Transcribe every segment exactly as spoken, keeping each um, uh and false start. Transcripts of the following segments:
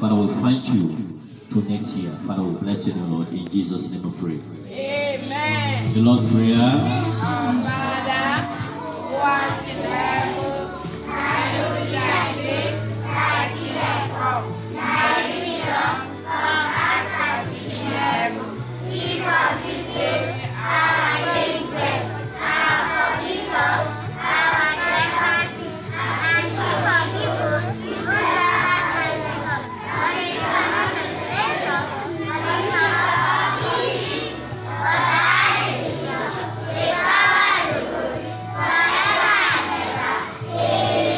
Father, we thank you to next year. Father, we bless you, Lord. In Jesus' name we pray. Amen. The Lord's Prayer. Our Father, who art in heaven, hallowed be thy name. Thy kingdom come. Thy kingdom come as it is in heaven. Give us this day our daily bread, and forgive us our trespasses, and forgive us who trespass against us. And lead us not into temptation, but deliver us from evil. For thine is the kingdom, the power, and the glory, forever and ever. Amen.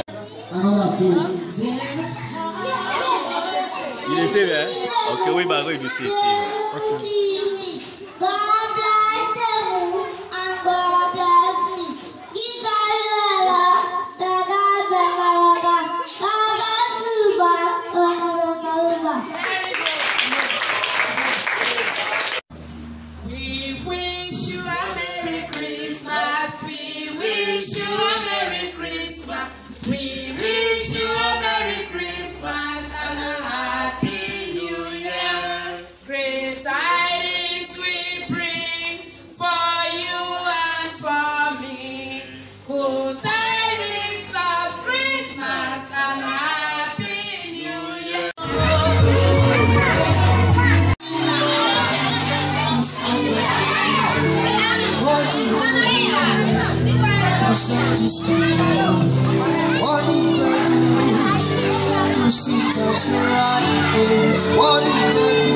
You say that? Okay, we are going to teach you. Okay. God bless them and God bless me. We wish you a Merry Christmas. We wish you a Merry Christmas. We wish you a Merry Christmas and a Happy New Year. Great tidings we bring for you and for me. Good tidings of Christmas and a Happy New Year. What did I do to set this kind of love? What did I do to sit at your right place? What did I do